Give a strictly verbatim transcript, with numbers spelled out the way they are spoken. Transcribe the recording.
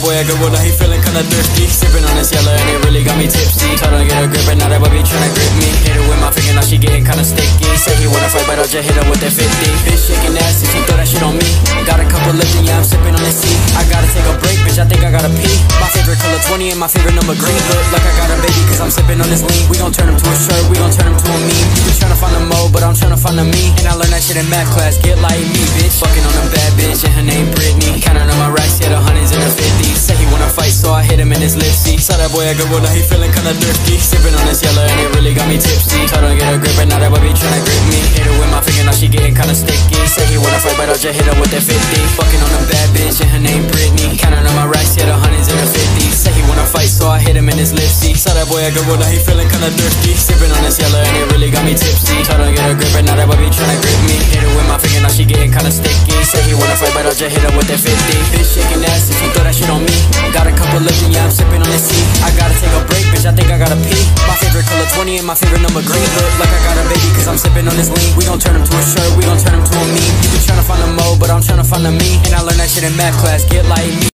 boy, I got what he feeling kinda thirsty. Sipping on this yellow and it really got me tipsy. Told her to get a grip and now that boy be tryna grip me. Hit her with my finger, now she getting kinda sticky. Say he wanna fight, but I'll just hit her with that fifty. Bitch shaking ass if you throw that shit on me. Got a couple lips and yeah, I'm sipping on this C. I gotta take a break, bitch, I think I gotta pee. My favorite color twenty and my favorite number green. Look like I got a baby cause I'm sipping on this lean. We gon' turn him to a shirt, we gon' turn him to a meme. You tryna find a mo, but I'm tryna find a me. And I learned that shit in math class, get like me, bitch. Fucking on a bad bitch and her name Brittany. Counting on my racks, yeah, the hundreds and the fifties. Say he wanna fight, so I hit him in his lip seat. Saw that boy, I got what he feeling kinda thirsty. Sipping on this yellow and it really got me tipsy. Told her to get a grip and now that boy be tryna grip me. Hit her with my finger, now she getting kinda sticky. Say he wanna fight, but I'll just hit her with that fifty. Fucking on a bad bitch and her name Brittany. Counting on my racks, yeah, the hundreds and the fifties. Say he wanna fight, so I hit him in his lip seat. Saw that boy, I got what he feeling kinda thirsty. Sipping on this yellow and it really got me tipsy. Told her to get a grip and now that boy be tryna grip me. Hit her with my finger, now she getting kinda sticky. Say he wanna fight, but I'll just hit her with that fifty. Bitch shaking ass if you throw that shit on me. Got a couple lips and yeah, I'm sipping on this C. I gotta take a break, bitch, I think I gotta pee. My favorite color twenty and my favorite number green. Look like I got a baby cause I'm sipping on this lean. We gon' turn him to a shirt, we gon' turn him to a meme. You be tryna find a mo, but I'm tryna find a me. And I learned that shit in math class, get like me.